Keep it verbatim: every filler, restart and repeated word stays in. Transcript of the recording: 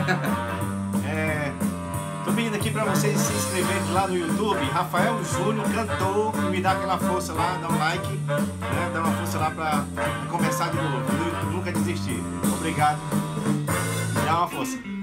É, tô pedindo aqui pra vocês se inscreverem lá no YouTube, Rafael Júnior, cantor, e me dá aquela força lá, dá um like, né? Dá uma força lá pra começar de novo, nunca desistir. Obrigado, me dá uma força.